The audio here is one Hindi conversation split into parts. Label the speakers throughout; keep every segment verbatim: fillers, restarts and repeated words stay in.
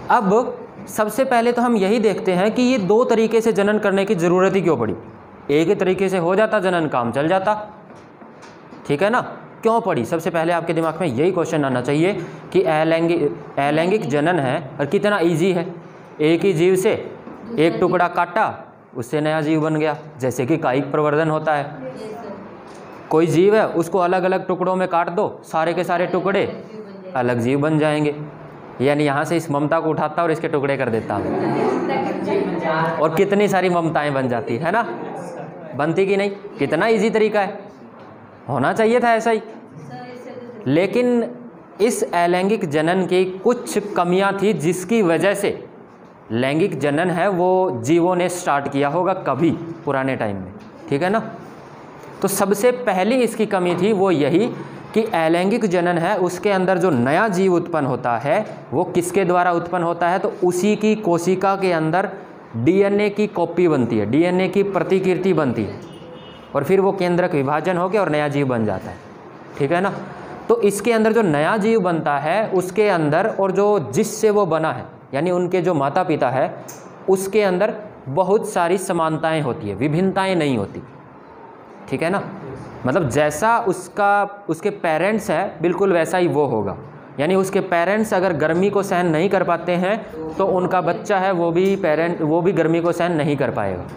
Speaker 1: अब सबसे पहले तो हम यही देखते हैं कि ये दो तरीके से जनन करने की ज़रूरत ही क्यों पड़ी। एक ही तरीके से हो जाता जनन, काम चल जाता, ठीक है ना, क्यों पड़ी? सबसे पहले आपके दिमाग में यही क्वेश्चन आना चाहिए कि अलैंगिक अलैंगिक जनन है और कितना इजी है। एक ही जीव से एक टुकड़ा काटा, उससे नया जीव बन गया, जैसे कि कायिक प्रवर्धन होता है। कोई जीव है, उसको अलग अलग टुकड़ों में काट दो, सारे के सारे टुकड़े अलग जीव बन जाएंगे। यानी यहाँ से इस ममता को उठाता और इसके टुकड़े कर देता हूँ, और कितनी सारी ममताएं बन जाती है ना, बनती कि नहीं? कितना इजी तरीका है, होना चाहिए था ऐसा ही। लेकिन इस अलैंगिक जनन की कुछ कमियां थी, जिसकी वजह से लैंगिक जनन है वो जीवों ने स्टार्ट किया होगा कभी पुराने टाइम में, ठीक है ना। तो सबसे पहली इसकी कमी थी वो यही कि अलैंगिक जनन है, उसके अंदर जो नया जीव उत्पन्न होता है वो किसके द्वारा उत्पन्न होता है? तो उसी की कोशिका के अंदर डीएनए की कॉपी बनती है, डीएनए की प्रतिकृति बनती है, और फिर वो केंद्रक विभाजन होकर और नया जीव बन जाता है, ठीक है ना। तो इसके अंदर जो नया जीव बनता है उसके अंदर, और जो जिससे वो बना है यानी उनके जो माता पिता है, उसके अंदर बहुत सारी समानताएं होती है, विभिन्नताएं नहीं होती, ठीक है ना। मतलब जैसा उसका उसके पेरेंट्स है बिल्कुल वैसा ही वो होगा। यानी उसके पेरेंट्स अगर गर्मी को सहन नहीं कर पाते हैं तो उनका बच्चा है वो भी पेरेंट वो भी गर्मी को सहन नहीं कर पाएगा।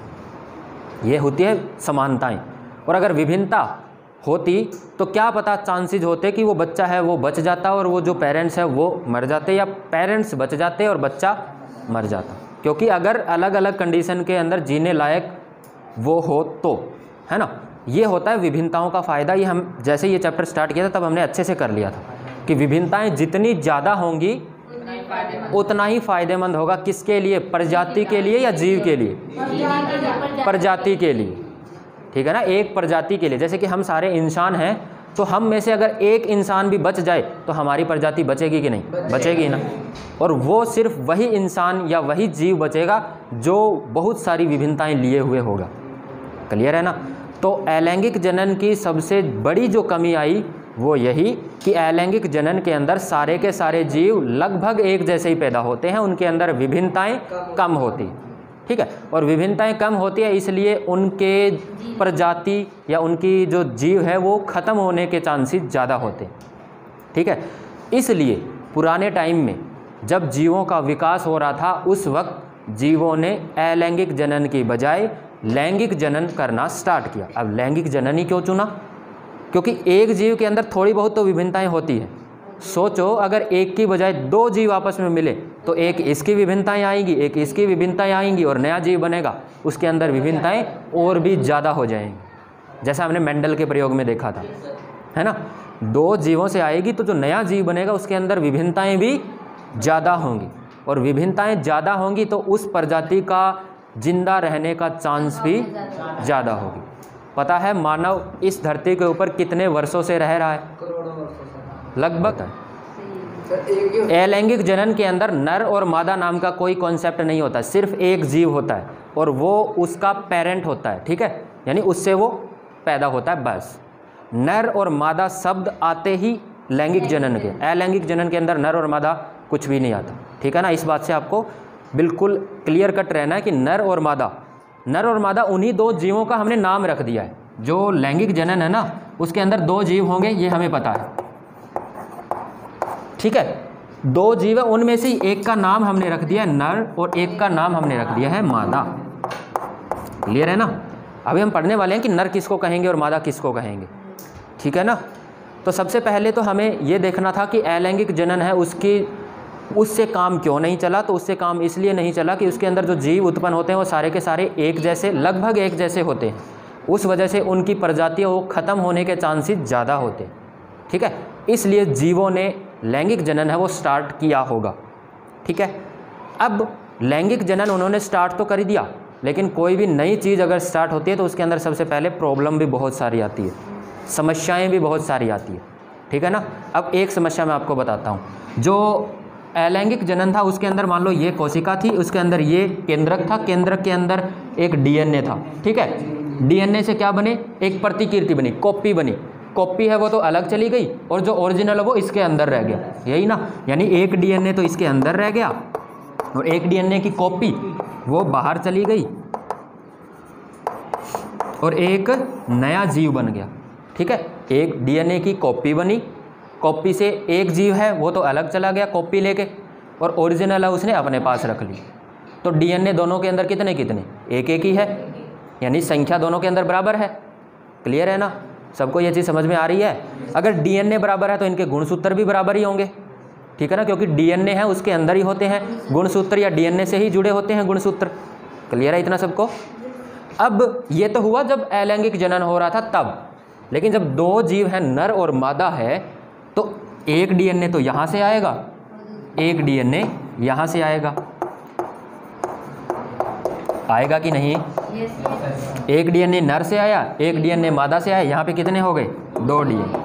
Speaker 1: ये होती है समानताएं। और अगर विभिन्नता होती तो क्या पता चांसेस होते कि वो बच्चा है वो बच जाता और वो जो पेरेंट्स है वो मर जाते, या पेरेंट्स बच जाते और बच्चा मर जाता। क्योंकि अगर अलग अलग कंडीशन के अंदर जीने लायक वो हो तो, है ना। ये होता है विभिन्नताओं का फ़ायदा। ये हम जैसे ये चैप्टर स्टार्ट किया था तब हमने अच्छे से कर लिया था कि विभिन्नताएं जितनी ज़्यादा होंगी उतना ही फायदेमंद होगा। किसके लिए? प्रजाति के लिए या जीव के लिए? प्रजाति के लिए, ठीक है ना, एक प्रजाति के लिए। जैसे कि हम सारे इंसान हैं तो हम में से अगर एक इंसान भी बच जाए तो हमारी प्रजाति बचेगी कि नहीं? बचेगी ना। और वो सिर्फ वही इंसान या वही जीव बचेगा जो बहुत सारी विभिन्नताएं लिए हुए होगा। क्लियर है ना। तो अलैंगिक जनन की सबसे बड़ी जो कमी आई वो यही कि अलैंगिक जनन के अंदर सारे के सारे जीव लगभग एक जैसे ही पैदा होते हैं, उनके अंदर विभिन्नताएं कम होती, ठीक है। और विभिन्नताएं कम होती है इसलिए उनके प्रजाति या उनकी जो जीव है वो ख़त्म होने के चांसेस ज़्यादा होते हैं, ठीक है। इसलिए पुराने टाइम में जब जीवों का विकास हो रहा था उस वक्त जीवों ने अलैंगिक जनन की बजाय लैंगिक जनन करना स्टार्ट किया। अब लैंगिक जनन ही क्यों चुना? क्योंकि एक जीव के अंदर थोड़ी बहुत तो विभिन्नताएं होती हैं। सोचो अगर एक की बजाय दो जीव आपस में मिले तो एक इसकी विभिन्नताएं आएंगी, एक इसकी विभिन्नताएं आएंगी और नया जीव बनेगा, उसके अंदर विभिन्नताएं और भी ज़्यादा हो जाएंगी। जैसा हमने मेंडल के प्रयोग में देखा था, है ना। दो जीवों से आएगी तो जो नया जीव बनेगा उसके अंदर विभिन्नताएं भी ज़्यादा होंगी, और विभिन्नताएं ज़्यादा होंगी तो उस प्रजाति का जिंदा रहने का चांस भी ज़्यादा होगी। पता है मानव इस धरती के ऊपर कितने वर्षों से रह रहा है? लगभग। अलैंगिक जनन के अंदर नर और मादा नाम का कोई कॉन्सेप्ट नहीं होता, सिर्फ एक जीव होता है और वो उसका पेरेंट होता है, ठीक है, यानी उससे वो पैदा होता है बस। नर और मादा शब्द आते ही लैंगिक जनन के, अलैंगिक जनन के अंदर नर और मादा कुछ भी नहीं आता, ठीक है ना। इस बात से आपको बिल्कुल क्लियर कट रहना है कि नर और मादा, नर और मादा उन्हीं दो जीवों का हमने नाम रख दिया है। जो लैंगिक जनन है ना उसके अंदर दो जीव होंगे, ये हमें पता है, ठीक है। दो जीव है, उनमें से एक का नाम हमने रख दिया है नर और एक का नाम हमने रख दिया है मादा। क्लियर है ना। अभी हम पढ़ने वाले हैं कि नर किसको कहेंगे और मादा किसको कहेंगे, ठीक है ना। तो सबसे पहले तो हमें ये देखना था कि अलैंगिक जनन है उसकी उससे काम क्यों नहीं चला। तो उससे काम इसलिए नहीं चला कि उसके अंदर जो जीव उत्पन्न होते हैं वो सारे के सारे एक जैसे, लगभग एक जैसे होते हैं। उस वजह से उनकी प्रजातियाँ वो ख़त्म होने के चांसेस ज़्यादा होते हैं, ठीक है। इसलिए जीवों ने लैंगिक जनन है वो स्टार्ट किया होगा, ठीक है। अब लैंगिक जनन उन्होंने स्टार्ट तो कर ही दिया, लेकिन कोई भी नई चीज़ अगर स्टार्ट होती है तो उसके अंदर सबसे पहले प्रॉब्लम भी बहुत सारी आती है, समस्याएँ भी बहुत सारी आती है, ठीक है ना। अब एक समस्या मैं आपको बताता हूँ। जो अलैंगिक जनन था उसके अंदर मान लो ये कोशिका थी, उसके अंदर ये केंद्रक था, केंद्रक के अंदर एक डीएनए था, ठीक है। डीएनए से क्या बने? एक प्रतिकृति बनी, कॉपी बनी। कॉपी है वो तो अलग चली गई और जो ओरिजिनल है वो इसके अंदर रह गया, यही ना। यानी एक डीएनए तो इसके अंदर रह गया और एक डीएनए की कॉपी वो बाहर चली गई और एक नया जीव बन गया। ठीक है, एक डीएनए की कॉपी बनी, कॉपी से एक जीव है वो तो अलग चला गया कॉपी लेके, और ओरिजिनल है उसने अपने पास रख ली। तो डीएनए दोनों के अंदर कितने कितने, एक एक ही है, यानी संख्या दोनों के अंदर बराबर है। क्लियर है ना, सबको ये चीज़ समझ में आ रही है। अगर डीएनए बराबर है तो इनके गुणसूत्र भी बराबर ही होंगे। ठीक है ना, क्योंकि डीएनए है उसके अंदर ही होते हैं गुणसूत्र, या डीएनए से ही जुड़े होते हैं गुणसूत्र। क्लियर है इतना सबको। अब ये तो हुआ जब अलैंगिक जनन हो रहा था तब, लेकिन जब दो जीव हैं नर और मादा है तो एक डीएनए तो यहाँ से आएगा, एक डीएनए यहाँ से आएगा, आएगा कि नहीं? एक डीएनए नर से आया, एक डीएनए मादा से आया, यहाँ पे कितने हो गए? दो डीएनए।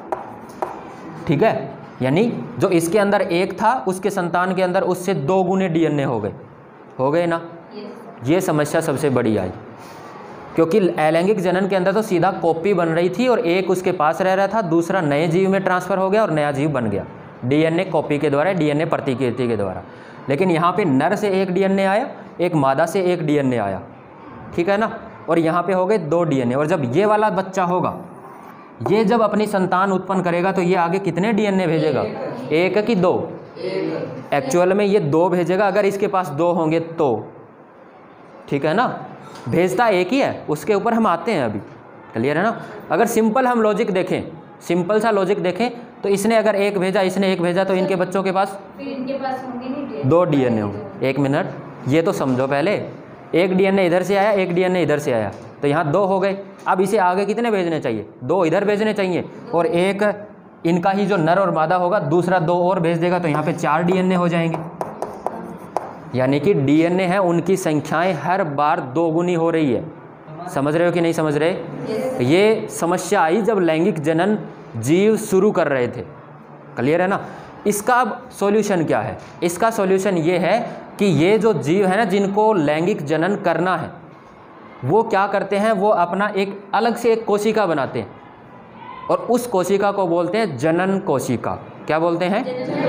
Speaker 1: ठीक है, यानी जो इसके अंदर एक था उसके संतान के अंदर उससे दो गुने डीएनए हो गए, हो गए ना? ये समस्या सबसे बड़ी आई, क्योंकि अलैंगिक जनन के अंदर तो सीधा कॉपी बन रही थी और एक उसके पास रह रहा था, दूसरा नए जीव में ट्रांसफ़र हो गया और नया जीव बन गया डीएनए कॉपी के द्वारा, डीएनए प्रतिकृति के द्वारा। लेकिन यहाँ पे नर से एक डीएनए आया, एक मादा से एक डीएनए आया। ठीक है ना, और यहाँ पे हो गए दो डीएनए। और जब ये वाला बच्चा होगा, ये जब अपनी संतान उत्पन्न करेगा तो ये आगे कितने डीएनए भेजेगा? एक कि दो? एक्चुअल में ये दो भेजेगा अगर इसके पास दो होंगे तो। ठीक है ना, भेजता एक ही है, उसके ऊपर हम आते हैं अभी। क्लियर है ना। अगर सिंपल हम लॉजिक देखें, सिंपल सा लॉजिक देखें तो इसने अगर एक भेजा, इसने एक भेजा, तो इनके बच्चों के पास
Speaker 2: फिर इनके पास होंगे नहीं
Speaker 1: दो डीएनए होंगे। एक मिनट, ये तो समझो पहले, एक डीएनए इधर से आया, एक डीएनए इधर से आया, तो यहाँ दो हो गए। अब इसे आगे कितने भेजने चाहिए? दो इधर भेजने चाहिए, और एक इनका ही जो नर और मादा होगा दूसरा दो और भेज देगा, तो यहाँ पे चार डीएनए हो जाएंगे। यानी कि डीएनए है उनकी संख्याएं हर बार दो गुनी हो रही है। समझ रहे हो कि नहीं समझ रहे? ये समस्या आई जब लैंगिक जनन जीव शुरू कर रहे थे। क्लियर है ना। इसका अब सॉल्यूशन क्या है? इसका सॉल्यूशन ये है कि ये जो जीव है ना जिनको लैंगिक जनन करना है, वो क्या करते हैं, वो अपना एक अलग से एक कोशिका बनाते हैं, और उस कोशिका को बोलते हैं जनन कोशिका। क्या बोलते हैं?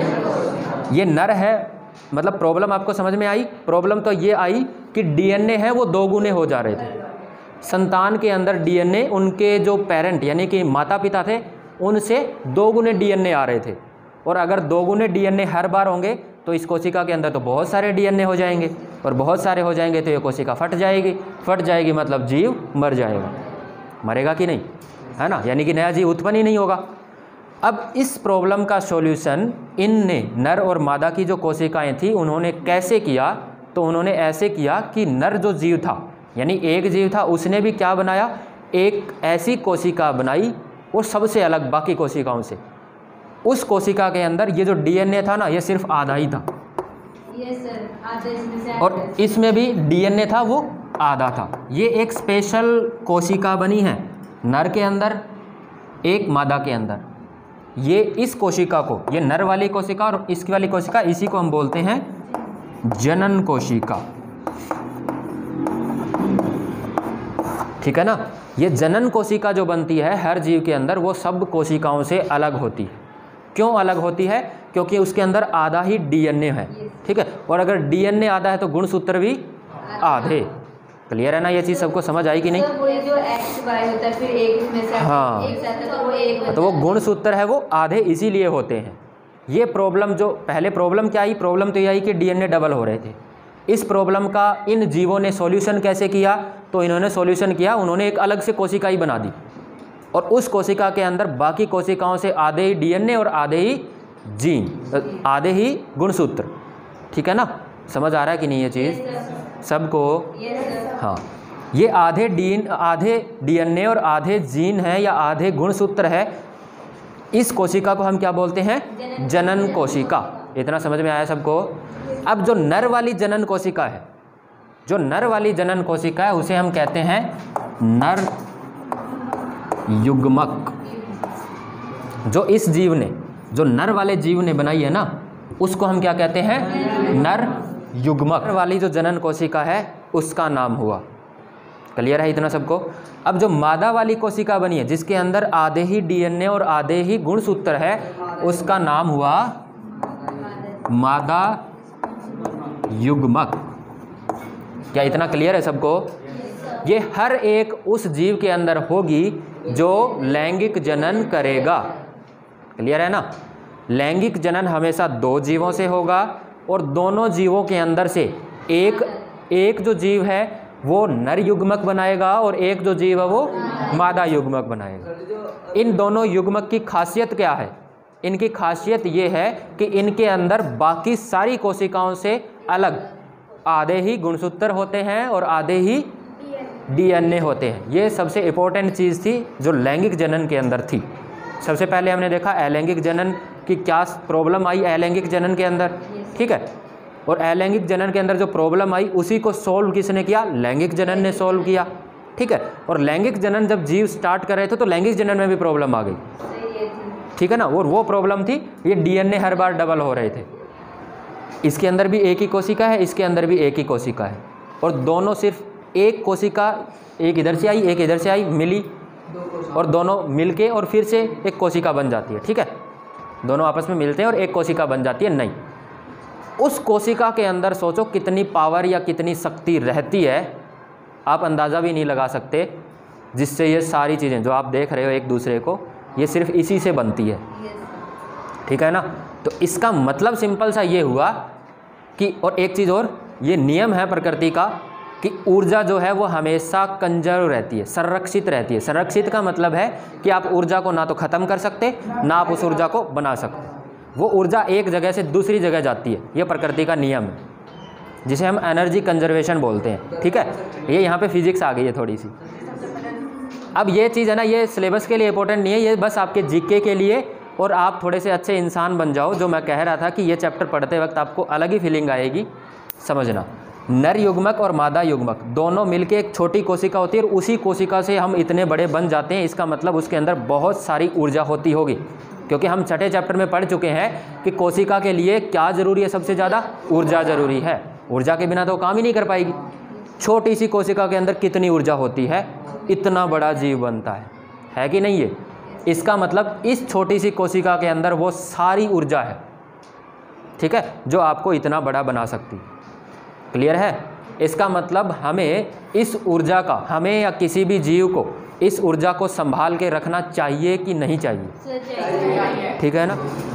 Speaker 1: ये नर है। मतलब प्रॉब्लम आपको समझ में आई? प्रॉब्लम तो ये आई कि डीएनए है वो दो गुने हो जा रहे थे। संतान के अंदर डीएनए उनके जो पेरेंट यानी कि माता पिता थे उनसे दो गुने डीएनए आ रहे थे, और अगर दो गुने डीएनए हर बार होंगे तो इस कोशिका के अंदर तो बहुत सारे डीएनए हो जाएंगे, और बहुत सारे हो जाएंगे तो ये कोशिका फट जाएगी। फट जाएगी मतलब जीव मर जाएगा। मरेगा कि नहीं, है ना, यानी कि नया जीव उत्पन्न ही नहीं होगा। अब इस प्रॉब्लम का सॉल्यूशन इनने नर और मादा की जो कोशिकाएं थी उन्होंने कैसे किया? तो उन्होंने ऐसे किया कि नर जो जीव था यानी एक जीव था, उसने भी क्या बनाया, एक ऐसी कोशिका बनाई वो सबसे अलग बाकी कोशिकाओं से। उस कोशिका के अंदर ये जो डीएनए था ना ये सिर्फ आधा ही था,
Speaker 2: यस सर, आधा इसमें से
Speaker 1: और इसमें भी डीएनए था वो आधा था। ये एक स्पेशल कोशिका बनी है नर के अंदर, एक मादा के अंदर। ये इस कोशिका को, ये नर वाली कोशिका और इसकी वाली कोशिका, इसी को हम बोलते हैं जनन कोशिका। ठीक है ना। ये जनन कोशिका जो बनती है हर जीव के अंदर वो सब कोशिकाओं से अलग होती है। क्यों अलग होती है? क्योंकि उसके अंदर आधा ही डीएनए है। ठीक है, और अगर डीएनए आधा है तो गुणसूत्र भी आधे। क्लियर है ना, ये चीज़ सबको समझ आई कि नहीं?
Speaker 2: वो जो एक्स वाई होता है फिर एक में से
Speaker 1: हाँ,
Speaker 2: एक साथ है तो वो एक
Speaker 1: तो वो गुणसूत्र है वो आधे इसीलिए होते हैं। ये प्रॉब्लम जो पहले प्रॉब्लम क्या आई? प्रॉब्लम तो ये आई कि डीएनए डबल हो रहे थे। इस प्रॉब्लम का इन जीवों ने सॉल्यूशन कैसे किया? तो इन्होंने सॉल्यूशन किया, उन्होंने एक अलग से कोशिका ही बना दी, और उस कोशिका के अंदर बाकी कोशिकाओं से आधे ही डीएनए और आधे ही जीन, आधे ही गुणसूत्र। ठीक है ना, समझ आ रहा है कि नहीं ये चीज़ सबको? हाँ, ये आधे डीन आधे डीएनए और आधे जीन है या आधे गुणसूत्र है। इस कोशिका को हम क्या बोलते हैं? जनन कोशिका। इतना समझ में आया सबको? अब जो नर वाली जनन कोशिका है, जो नर वाली जनन कोशिका है उसे हम कहते हैं नर युग्मक। जो इस जीव ने, जो नर वाले जीव ने बनाई है ना, उसको हम क्या कहते हैं? नर युग्मक। नर वाली जो जनन कोशिका है उसका नाम हुआ। क्लियर है इतना सबको? अब जो मादा वाली कोशिका बनी है जिसके अंदर आधे ही डीएनए और आधे ही गुणसूत्र है, उसका नाम हुआ मादा युग्मक। क्या इतना क्लियर है सबको? ये हर एक उस जीव के अंदर होगी जो लैंगिक जनन करेगा। क्लियर है ना? लैंगिक जनन हमेशा दो जीवों से होगा और दोनों जीवों के अंदर से एक एक जो जीव है वो नर युग्मक बनाएगा और एक जो जीव है वो मादा युग्मक बनाएगा। इन दोनों युग्मक की खासियत क्या है? इनकी खासियत ये है कि इनके अंदर बाकी सारी कोशिकाओं से अलग आधे ही गुणसूत्र होते हैं और आधे ही डीएनए होते हैं। ये सबसे इम्पोर्टेंट चीज़ थी जो लैंगिक जनन के अंदर थी। सबसे पहले हमने देखा अलैंगिक जनन की क्या प्रॉब्लम आई अलैंगिक जनन के अंदर, ठीक है। और अलैंगिक जनन के अंदर जो प्रॉब्लम आई उसी को सोल्व किसने किया? लैंगिक जनन ने सोल्व किया, ठीक है। और लैंगिक जनन जब जीव स्टार्ट कर रहे थे तो लैंगिक जनन में भी प्रॉब्लम आ गई, ठीक है ना। और वो प्रॉब्लम थी ये डीएनए हर बार डबल हो रहे थे। इसके अंदर भी एक ही कोशिका है, इसके अंदर भी एक ही कोशिका है और दोनों सिर्फ एक कोशिका, एक इधर से आई एक इधर से आई, मिली और दोनों मिलके और फिर से एक कोशिका बन जाती है, ठीक है। दोनों आपस में मिलते हैं और एक कोशिका बन जाती है। नहीं, उस कोशिका के अंदर सोचो कितनी पावर या कितनी शक्ति रहती है, आप अंदाज़ा भी नहीं लगा सकते, जिससे ये सारी चीज़ें जो आप देख रहे हो एक दूसरे को, ये सिर्फ इसी से बनती है, ठीक है ना। तो इसका मतलब सिंपल सा ये हुआ कि, और एक चीज़ और, ये नियम है प्रकृति का कि ऊर्जा जो है वो हमेशा कंजर्व रहती है, संरक्षित रहती है। संरक्षित का मतलब है कि आप ऊर्जा को ना तो ख़त्म कर सकते ना आप उस ऊर्जा को बना सकते। वो ऊर्जा एक जगह से दूसरी जगह जाती है, ये प्रकृति का नियम है, जिसे हम एनर्जी कंजर्वेशन बोलते हैं, ठीक है। ये यहाँ पे फिजिक्स आ गई है थोड़ी सी। अब ये चीज़ है ना, ये सिलेबस के लिए इंपॉर्टेंट नहीं है, ये बस आपके जीके के लिए, और आप थोड़े से अच्छे इंसान बन जाओ। जो मैं कह रहा था कि ये चैप्टर पढ़ते वक्त आपको अलग ही फीलिंग आएगी, समझना। नर युग्मक और मादा युग्मक दोनों मिलके एक छोटी कोशिका होती है और उसी कोशिका से हम इतने बड़े बन जाते हैं। इसका मतलब उसके अंदर बहुत सारी ऊर्जा होती होगी, क्योंकि हम छठे चैप्टर में पढ़ चुके हैं कि कोशिका के लिए क्या ज़रूरी है? सबसे ज़्यादा ऊर्जा ज़रूरी है। ऊर्जा के बिना तो काम ही नहीं कर पाएगी। छोटी सी कोशिका के अंदर कितनी ऊर्जा होती है, इतना बड़ा जीव बनता है, है कि नहीं? ये इसका मतलब इस छोटी सी कोशिका के अंदर वो सारी ऊर्जा है, ठीक है, जो आपको इतना बड़ा बना सकती है। क्लियर है? इसका मतलब हमें इस ऊर्जा का, हमें या किसी भी जीव को इस ऊर्जा को संभाल के रखना चाहिए कि नहीं चाहिए? ठीक है ना।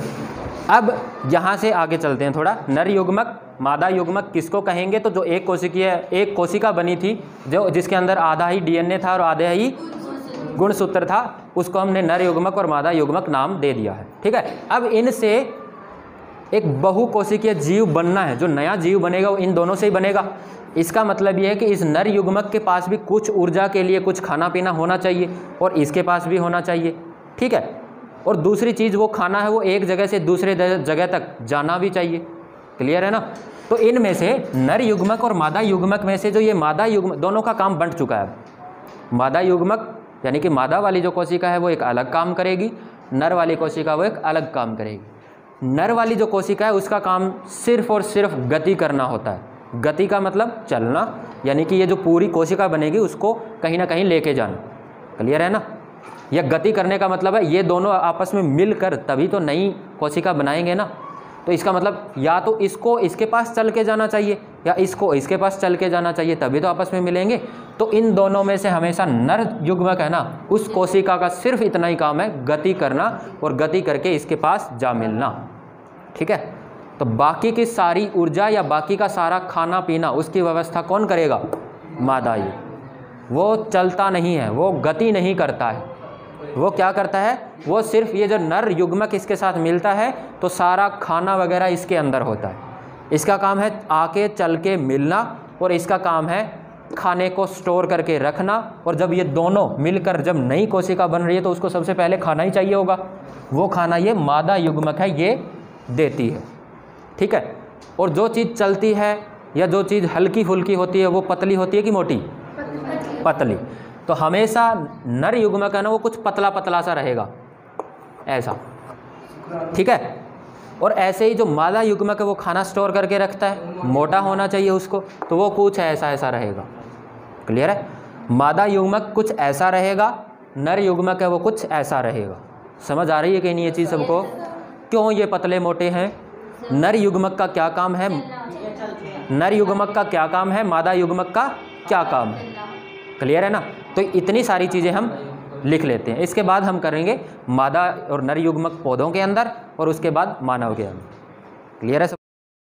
Speaker 1: अब यहाँ से आगे चलते हैं थोड़ा। नर युग्मक मादा युग्मक किसको कहेंगे? तो जो एक कोशिकीय एक कोशिका बनी थी, जो जिसके अंदर आधा ही डीएनए था और आधा ही गुणसूत्र था, उसको हमने नर युग्मक और मादा युग्मक नाम दे दिया है, ठीक है। अब इनसे एक बहुकोशिकीय जीव बनना है, जो नया जीव बनेगा वो इन दोनों से ही बनेगा। इसका मतलब ये है कि इस नर युग्मक के पास भी कुछ ऊर्जा के लिए कुछ खाना पीना होना चाहिए और इसके पास भी होना चाहिए, ठीक है। और दूसरी चीज़ वो खाना है वो एक जगह से दूसरे जगह तक जाना भी चाहिए। क्लियर है ना। तो इनमें से नर युग्मक और मादा युग्मक में से जो ये मादा युग्मक, दोनों का काम बंट चुका है। मादा युग्मक यानी कि मादा वाली जो कोशिका है वो एक अलग काम करेगी, नर वाली कोशिका वो एक अलग काम करेगी। नर वाली जो कोशिका है उसका काम सिर्फ और सिर्फ गति करना होता है। गति का मतलब चलना, यानी कि ये जो पूरी कोशिका बनेगी उसको कहीं ना कहीं लेके जाना। क्लियर है ना। यह गति करने का मतलब है ये दोनों आपस में मिलकर तभी तो नई कोशिका बनाएंगे ना। तो इसका मतलब या तो इसको इसके पास चल के जाना चाहिए या इसको इसके पास चल के जाना चाहिए, तभी तो आपस में मिलेंगे। तो इन दोनों में से हमेशा नर युग्मक है ना, उस कोशिका का सिर्फ इतना ही काम है गति करना और गति करके इसके पास जा मिलना, ठीक है। तो बाकी की सारी ऊर्जा या बाकी का सारा खाना पीना उसकी व्यवस्था कौन करेगा? मादा युग्मक। वो चलता नहीं है, वो गति नहीं करता है, वो क्या करता है? वो सिर्फ ये जो नर युग्मक इसके साथ मिलता है तो सारा खाना वगैरह इसके अंदर होता है। इसका काम है आके चल के मिलना और इसका काम है खाने को स्टोर करके रखना। और जब ये दोनों मिलकर जब नई कोशिका बन रही है तो उसको सबसे पहले खाना ही चाहिए होगा। वो खाना ये मादा युग्मक है ये देती है, ठीक है। और जो चीज़ चलती है या जो चीज़ हल्की फुल्की होती है वो पतली होती है कि मोटी? पतली। तो हमेशा नर युग्मक है ना वो कुछ पतला पतला सा रहेगा ऐसा, ठीक है। और ऐसे ही जो मादा युग्मक है वो खाना स्टोर करके रखता है, मोटा होना चाहिए उसको, तो वो कुछ ऐसा ऐसा रहेगा। क्लियर है। मादा युग्मक कुछ ऐसा रहेगा, नर युग्मक है वो कुछ ऐसा रहेगा। समझ आ रही है कि नहीं ये चीज़ सबको? क्यों ये पतले मोटे हैं? नर युग्मक का क्या काम है? नर युग्मक का क्या काम है, मादा युग्मक का क्या काम है। क्लियर है ना। तो इतनी सारी चीज़ें हम लिख लेते हैं। इसके बाद हम करेंगे मादा और नर युग्मक पौधों के अंदर और उसके बाद मानव के अंदर। क्लियर है सब।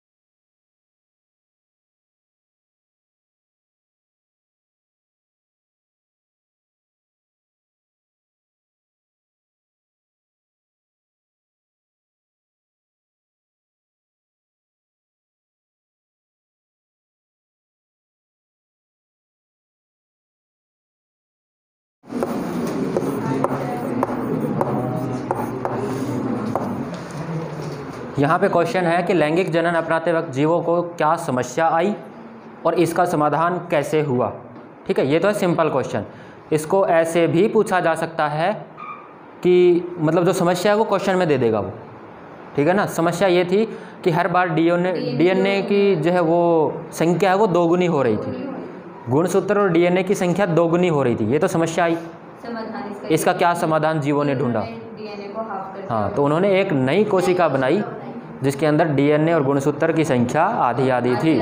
Speaker 1: यहाँ पे क्वेश्चन है कि लैंगिक जनन अपनाते वक्त जीवों को क्या समस्या आई और इसका समाधान कैसे हुआ। ठीक है, ये तो है सिंपल क्वेश्चन। इसको ऐसे भी पूछा जा सकता है कि मतलब जो समस्या है वो क्वेश्चन में दे देगा वो। ठीक है ना। समस्या ये थी कि हर बार डीएनए डीएनए की जो है वो संख्या है वो दोगुनी हो रही थी, गुणसूत्र और डीएनए की संख्या दोगुनी हो रही थी। ये तो समस्या आई। इसका क्या समाधान जीवों ने ढूंढा। हाँ, तो उन्होंने एक नई कोशिका बनाई जिसके अंदर डीएनए और गुणसूत्र की संख्या आधी आधी थी।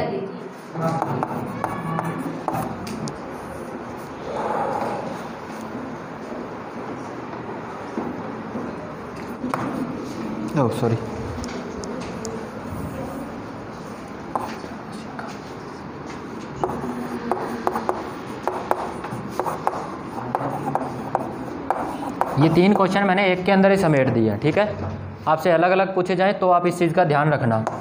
Speaker 1: Oh sorry. ये तीन क्वेश्चन मैंने एक के अंदर ही समेट दिए हैं। ठीक है, आपसे अलग अलग पूछे जाएं तो आप इस चीज़ का ध्यान रखना।